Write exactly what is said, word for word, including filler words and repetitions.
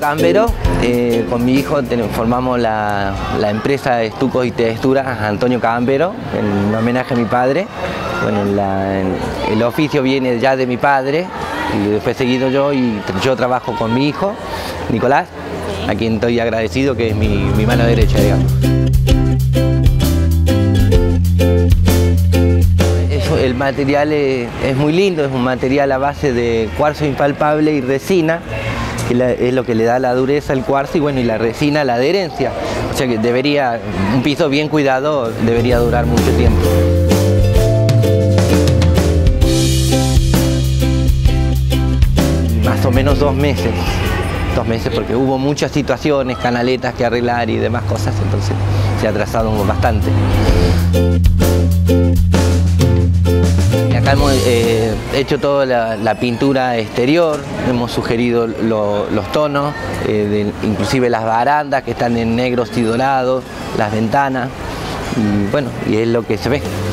Cabambero. Eh, con mi hijo ten, formamos la, la empresa de estucos y texturas Antonio Cabambero, en homenaje a mi padre. Bueno, la, el oficio viene ya de mi padre y después seguido yo, y yo trabajo con mi hijo, Nicolás, a quien estoy agradecido, que es mi, mi mano derecha, digamos. El material es, es muy lindo, es un material a base de cuarzo impalpable y resina, que la, es lo que le da la dureza al cuarzo, y bueno, y la resina la adherencia. O sea que debería, un piso bien cuidado debería durar mucho tiempo. Más o menos dos meses, dos meses porque hubo muchas situaciones, canaletas que arreglar y demás cosas, entonces se ha atrasado bastante. Acá hemos eh, hecho toda la, la pintura exterior, hemos sugerido lo, los tonos, eh, de, inclusive las barandas que están en negros y dorados, las ventanas, y bueno, y es lo que se ve.